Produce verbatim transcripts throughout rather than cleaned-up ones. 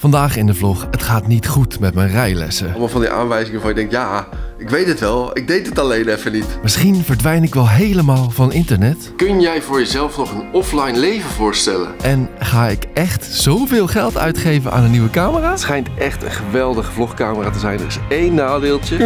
Vandaag in de vlog, het gaat niet goed met mijn rijlessen. Allemaal van die aanwijzingen van je denkt, ja, ik weet het wel, ik deed het alleen even niet. Misschien verdwijn ik wel helemaal van internet. Kun jij voor jezelf nog een offline leven voorstellen? En ga ik echt zoveel geld uitgeven aan een nieuwe camera? Het schijnt echt een geweldige vlogcamera te zijn. Er is één nadeeltje.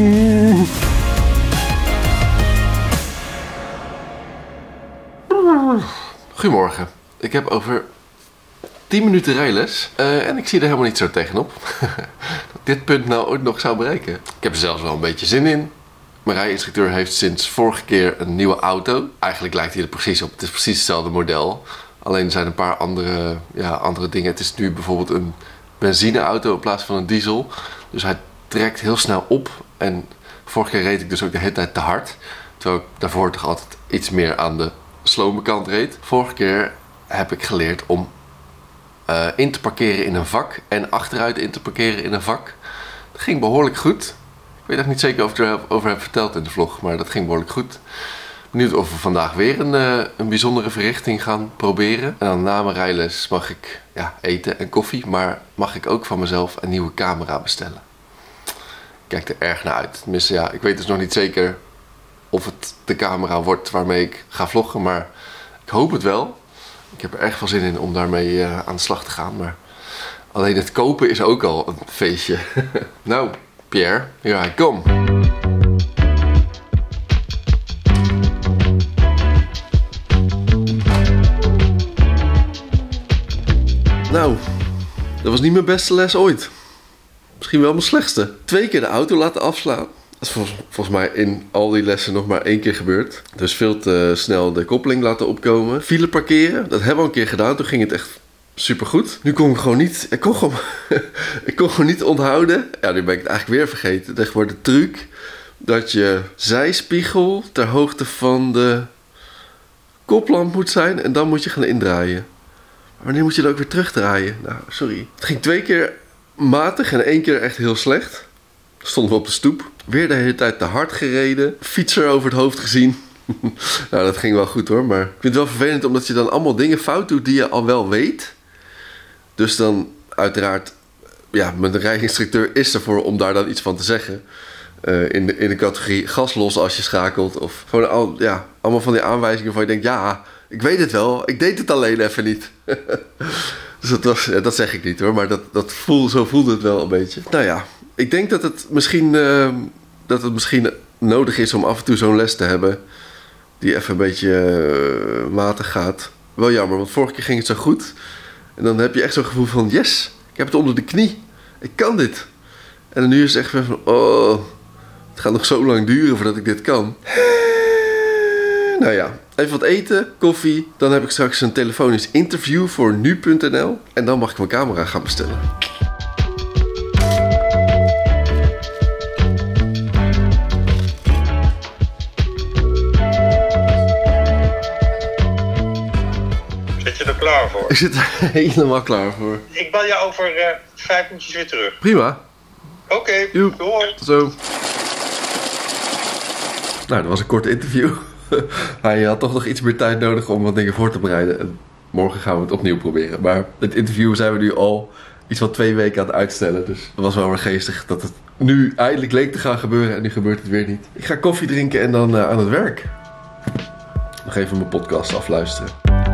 Goedemorgen. Ik heb over tien minuten rijles uh, en ik zie er helemaal niet zo tegenop dat dit punt nou ooit nog zou bereiken. Ik heb er zelfs wel een beetje zin in. Mijn rijinstructeur heeft sinds vorige keer een nieuwe auto. Eigenlijk lijkt hij er precies op. Het is precies hetzelfde model. Alleen er zijn een paar andere, ja, andere dingen. Het is nu bijvoorbeeld een benzineauto in plaats van een diesel. Dus hij trekt heel snel op. En vorige keer reed ik dus ook de hele tijd te hard. Terwijl ik daarvoor toch altijd iets meer aan de slome kant reed. Vorige keer heb ik geleerd om uh, in te parkeren in een vak en achteruit in te parkeren in een vak. Dat ging behoorlijk goed. Ik weet nog niet zeker of ik erover heb verteld in de vlog, maar dat ging behoorlijk goed. Benieuwd of we vandaag weer een, uh, een bijzondere verrichting gaan proberen. En dan na mijn rijles mag ik ja, eten en koffie, maar mag ik ook van mezelf een nieuwe camera bestellen. Ik kijk er erg naar uit. Tenminste, ja, ik weet dus nog niet zeker of het de camera wordt waarmee ik ga vloggen, maar ik hoop het wel. Ik heb er erg veel zin in om daarmee uh, aan de slag te gaan, maar alleen het kopen is ook al een feestje. Nou, Pierre, here I come. Nou, dat was niet mijn beste les ooit. Misschien wel mijn slechtste. Twee keer de auto laten afslaan. Dat is volgens, volgens mij in al die lessen nog maar één keer gebeurd. Dus veel te snel de koppeling laten opkomen. File parkeren, dat hebben we al een keer gedaan. Toen ging het echt supergoed. Nu kon ik gewoon niet, ik kon gewoon, ik kon gewoon niet onthouden. Ja, nu ben ik het eigenlijk weer vergeten. Dat wordt de truc dat je zijspiegel ter hoogte van de koplamp moet zijn. En dan moet je gaan indraaien. Maar wanneer moet je dan ook weer terugdraaien? Nou, sorry. Het ging twee keer matig en één keer echt heel slecht. Stonden we op de stoep. Weer de hele tijd te hard gereden. Fietser over het hoofd gezien. Nou, dat ging wel goed hoor. Maar ik vind het wel vervelend omdat je dan allemaal dingen fout doet die je al wel weet. Dus dan uiteraard, ja, mijn rijinstructeur is ervoor om daar dan iets van te zeggen. Uh, in, de, in de categorie gas los als je schakelt. Of gewoon al, ja, allemaal van die aanwijzingen waarvan je denkt, ja, ik weet het wel. Ik deed het alleen even niet. Dus dat, was, ja, dat zeg ik niet hoor. Maar dat, dat voel, zo voelde het wel een beetje. Nou ja. Ik denk dat het misschien, uh, dat het misschien nodig is om af en toe zo'n les te hebben. Die even een beetje uh, matig gaat. Wel jammer, want vorige keer ging het zo goed. En dan heb je echt zo'n gevoel van, yes, ik heb het onder de knie. Ik kan dit. En nu is het echt weer van, oh, het gaat nog zo lang duren voordat ik dit kan. Nou ja, even wat eten, koffie. Dan heb ik straks een telefonisch interview voor nu punt n l. En dan mag ik mijn camera gaan bestellen. Klaar voor. Ik zit er helemaal klaar voor. Ik bel je over uh, vijf minuutjes weer terug. Prima. Oké, okay, doei. Tot zo. Nou, dat was een kort interview. Hij had toch nog iets meer tijd nodig om wat dingen voor te bereiden. En morgen gaan we het opnieuw proberen. Maar het interview zijn we nu al iets van twee weken aan het uitstellen. Dus het was wel weer geestig dat het nu eindelijk leek te gaan gebeuren. En nu gebeurt het weer niet. Ik ga koffie drinken en dan uh, aan het werk. Nog even mijn podcast afluisteren.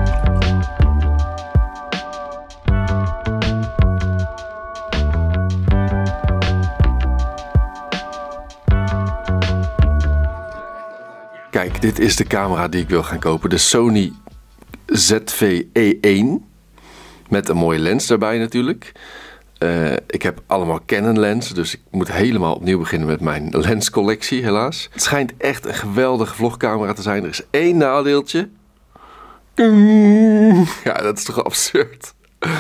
Kijk, dit is de camera die ik wil gaan kopen. De Sony Z V E één. Met een mooie lens daarbij natuurlijk. Uh, ik heb allemaal Canon lenzen, dus ik moet helemaal opnieuw beginnen met mijn lenscollectie helaas. Het schijnt echt een geweldige vlogcamera te zijn. Er is één nadeeltje. Ja, dat is toch absurd.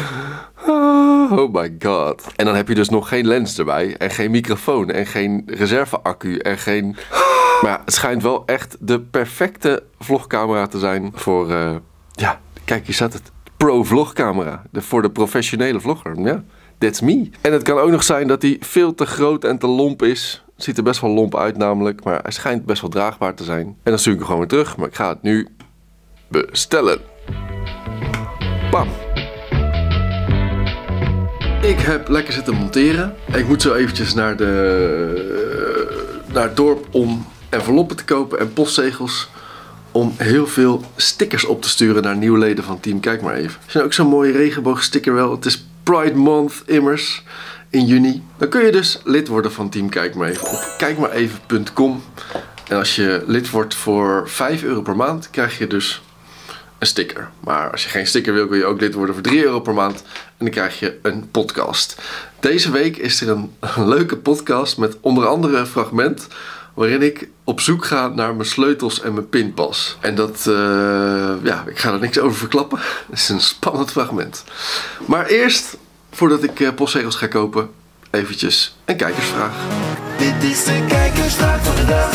Oh my god. En dan heb je dus nog geen lens erbij. En geen microfoon. En geen reserveaccu. En geen... Maar ja, het schijnt wel echt de perfecte vlogcamera te zijn voor... Uh, ja, kijk, hier staat het. Pro vlogcamera. De, voor de professionele vlogger. Ja, that's me. En het kan ook nog zijn dat hij veel te groot en te lomp is. Het ziet er best wel lomp uit namelijk. Maar hij schijnt best wel draagbaar te zijn. En dan stuur ik hem gewoon weer terug. Maar ik ga het nu bestellen. Bam. Ik heb lekker zitten monteren. Ik moet zo eventjes naar, de, naar het dorp om enveloppen te kopen en postzegels. Om heel veel stickers op te sturen naar nieuwe leden van Team Kijk Maar Even. Is nou ook zo'n mooie regenboogsticker wel. Het is Pride Month immers in juni. Dan kun je dus lid worden van Team Kijk Maar Even op kijk maar even punt com. En als je lid wordt voor vijf euro per maand krijg je dus een sticker. Maar als je geen sticker wil, kun je ook lid worden voor drie euro per maand. En dan krijg je een podcast. Deze week is er een, een leuke podcast met onder andere een fragment waarin ik op zoek ga naar mijn sleutels en mijn pinpas. En dat, uh, ja, ik ga er niks over verklappen. Het is een spannend fragment. Maar eerst, voordat ik uh, postzegels ga kopen, eventjes een kijkersvraag. Dit is de kijkersvraag van de dag.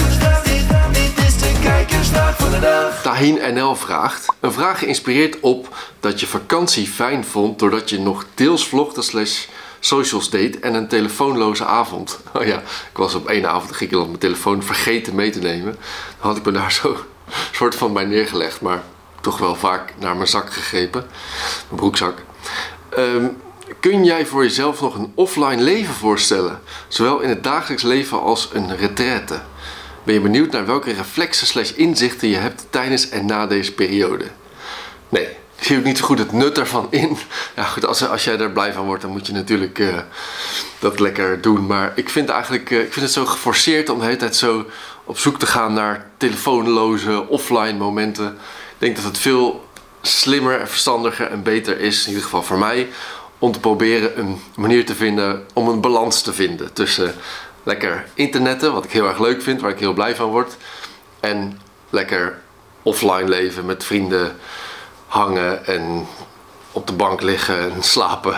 Dit is de kijkersvraag van de dag. Tahin N L vraagt. Een vraag geïnspireerd op dat je vakantie fijn vond doordat je nog deels vlogde slash socials deed en een telefoonloze avond. Oh ja, ik was op één avond in Griekenland mijn telefoon vergeten mee te nemen. Dan had ik me daar zo soort van bij neergelegd, maar toch wel vaak naar mijn zak gegrepen. Mijn broekzak. Um, kun jij voor jezelf nog een offline leven voorstellen? Zowel in het dagelijks leven als een retraite. Ben je benieuwd naar welke reflexen slash inzichten je hebt tijdens en na deze periode? Nee. Ik zie ook niet zo goed het nut ervan in. Ja goed, als, als jij er blij van wordt, dan moet je natuurlijk uh, dat lekker doen. Maar ik vind, eigenlijk, uh, ik vind het zo geforceerd om de hele tijd zo op zoek te gaan naar telefoonloze offline momenten. Ik denk dat het veel slimmer en verstandiger en beter is, in ieder geval voor mij, om te proberen een manier te vinden om een balans te vinden tussen lekker internetten, wat ik heel erg leuk vind, waar ik heel blij van word, en lekker offline leven met vrienden, hangen en op de bank liggen en slapen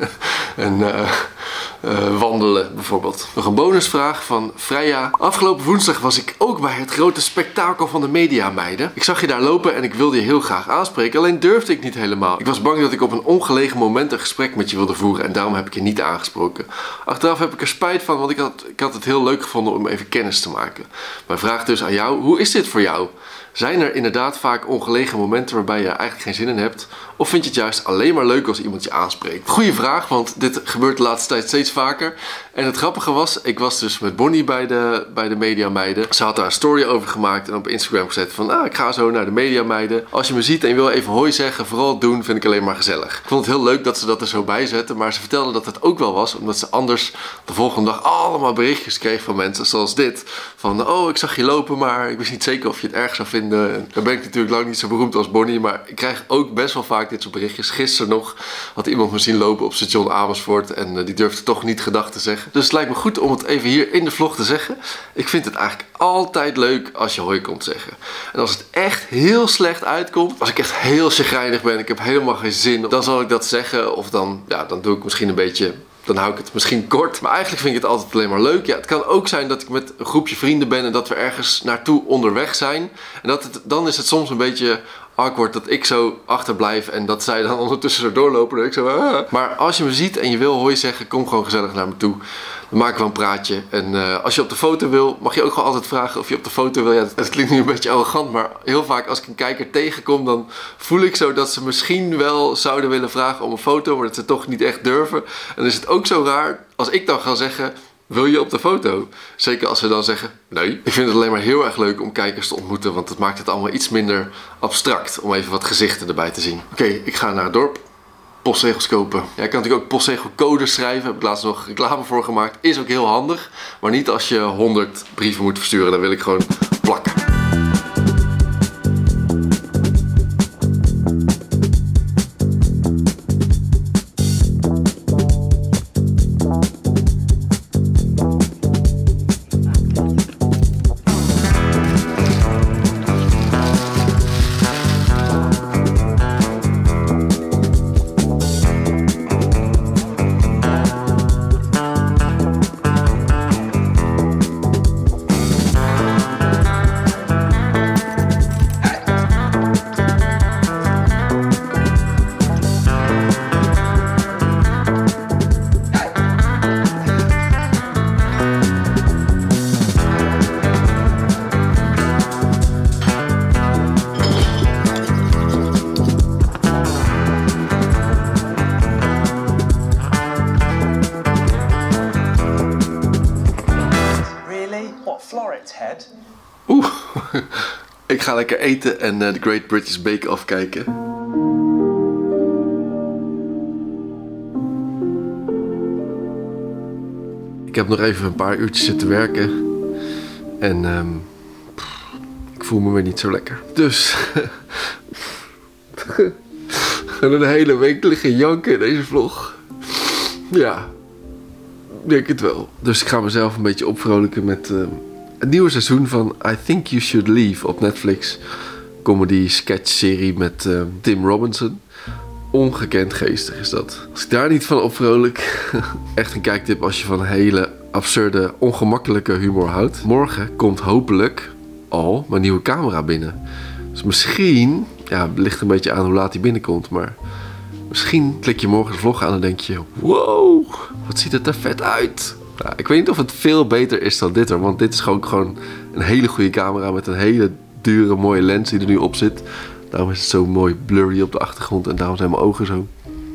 en uh, uh, wandelen bijvoorbeeld. Nog een bonusvraag van Freya. Afgelopen woensdag was ik ook bij het grote spektakel van de Mediameiden. Ik zag je daar lopen en ik wilde je heel graag aanspreken, alleen durfde ik niet helemaal. Ik was bang dat ik op een ongelegen moment een gesprek met je wilde voeren en daarom heb ik je niet aangesproken. Achteraf heb ik er spijt van, want ik had, ik had het heel leuk gevonden om even kennis te maken. Mijn vraag dus aan jou, hoe is dit voor jou? Zijn er inderdaad vaak ongelegen momenten waarbij je eigenlijk geen zin in hebt? Of vind je het juist alleen maar leuk als iemand je aanspreekt? Goeie vraag, want dit gebeurt de laatste tijd steeds vaker. En het grappige was, ik was dus met Bonnie bij de, bij de Mediameiden. Ze had daar een story over gemaakt en op Instagram gezet van, ah, ik ga zo naar de Mediameiden. Als je me ziet en je wil even hoi zeggen, vooral doen, vind ik alleen maar gezellig. Ik vond het heel leuk dat ze dat er zo bij zetten, maar ze vertelde dat het ook wel was, omdat ze anders de volgende dag allemaal berichtjes kreeg van mensen zoals dit. Van, oh, ik zag je lopen, maar ik wist niet zeker of je het erg zou vinden. Dan ben ik natuurlijk lang niet zo beroemd als Bonnie, maar ik krijg ook best wel vaak dit soort berichtjes. Gisteren nog had iemand me zien lopen op station Amersfoort en uh, die durfde toch niet gedag te zeggen. Dus het lijkt me goed om het even hier in de vlog te zeggen. Ik vind het eigenlijk altijd leuk als je hoi komt zeggen. En als het echt heel slecht uitkomt, als ik echt heel chagrijnig ben, ik heb helemaal geen zin, dan zal ik dat zeggen of dan, ja, dan doe ik misschien een beetje... Dan hou ik het misschien kort. Maar eigenlijk vind ik het altijd alleen maar leuk. Ja, het kan ook zijn dat ik met een groepje vrienden ben en dat we ergens naartoe onderweg zijn. En dat het, dan is het soms een beetje awkward dat ik zo achterblijf en dat zij dan ondertussen zo doorlopen. En ik zo, ah. Maar als je me ziet en je wil hoi zeggen, kom gewoon gezellig naar me toe. Dan maken we een praatje. En uh, als je op de foto wil, mag je ook gewoon altijd vragen of je op de foto wil. Ja, het klinkt nu een beetje arrogant, maar heel vaak als ik een kijker tegenkom, dan voel ik zo dat ze misschien wel zouden willen vragen om een foto, maar dat ze toch niet echt durven. En dan is het ook zo raar als ik dan ga zeggen, wil je op de foto? Zeker als ze dan zeggen, nee. Ik vind het alleen maar heel erg leuk om kijkers te ontmoeten, want het maakt het allemaal iets minder abstract om even wat gezichten erbij te zien. Oké, okay, ik ga naar het dorp. Postzegels kopen. Ja, ik kan natuurlijk ook postzegelcodes schrijven. Daar heb ik laatst nog reclame voor gemaakt. Is ook heel handig. Maar niet als je honderd brieven moet versturen. Dan wil ik gewoon plakken. Floret's Head. Oeh, ik ga lekker eten en uh, The Great British Bake Off kijken. Ik heb nog even een paar uurtjes zitten werken. En um, pff, ik voel me weer niet zo lekker. Dus een hele week liggen janken in deze vlog. Ja, ik denk het wel. Dus ik ga mezelf een beetje opvrolijken met uh, het nieuwe seizoen van I Think You Should Leave op Netflix. Comedy sketch serie met uh, Tim Robinson. Ongekend geestig is dat. Als ik daar niet van opvrolijk, echt een kijktip als je van hele absurde, ongemakkelijke humor houdt. Morgen komt hopelijk al mijn nieuwe camera binnen. Dus misschien, ja, het ligt een beetje aan hoe laat die binnenkomt, maar misschien klik je morgen de vlog aan en denk je, wow, wat ziet het er vet uit. Nou, ik weet niet of het veel beter is dan dit hoor, want dit is gewoon, gewoon een hele goede camera met een hele dure mooie lens die er nu op zit. Daarom is het zo mooi blurry op de achtergrond en daarom zijn mijn ogen zo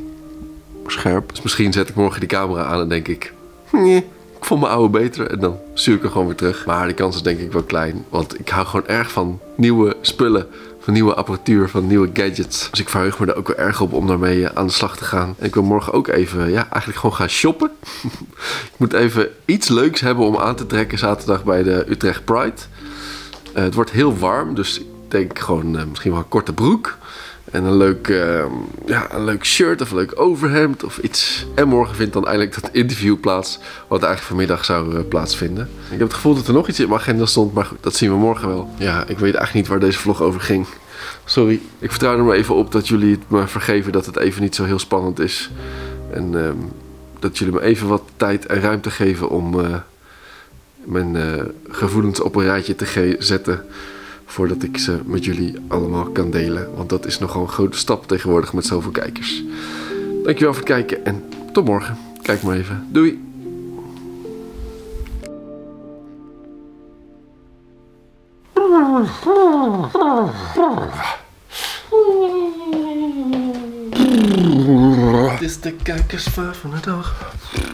scherp. Dus misschien zet ik morgen die camera aan en denk ik, nee, ik vond mijn oude beter. En dan stuur ik hem gewoon weer terug. Maar die kans is denk ik wel klein. Want ik hou gewoon erg van nieuwe spullen. Van nieuwe apparatuur, van nieuwe gadgets. Dus ik verheug me er ook wel erg op om daarmee aan de slag te gaan. En ik wil morgen ook even, ja, eigenlijk gewoon gaan shoppen. Ik moet even iets leuks hebben om aan te trekken zaterdag bij de Utrecht Pride. Uh, het wordt heel warm, dus ik denk gewoon uh, misschien wel een korte broek. En een leuk, uh, ja, een leuk shirt of een leuk overhemd of iets. En morgen vindt dan eindelijk dat interview plaats. Wat eigenlijk vanmiddag zou uh, plaatsvinden. Ik heb het gevoel dat er nog iets in mijn agenda stond. Maar goed, dat zien we morgen wel. Ja, ik weet eigenlijk niet waar deze vlog over ging. Sorry. Ik vertrouw er maar even op dat jullie het me vergeven dat het even niet zo heel spannend is. En uh, dat jullie me even wat tijd en ruimte geven om uh, mijn uh, gevoelens op een rijtje te zetten. Voordat ik ze met jullie allemaal kan delen. Want dat is nogal een grote stap tegenwoordig met zoveel kijkers. Dankjewel voor het kijken en tot morgen. Kijk maar even. Doei! Dit is de kijkersvraag van de dag.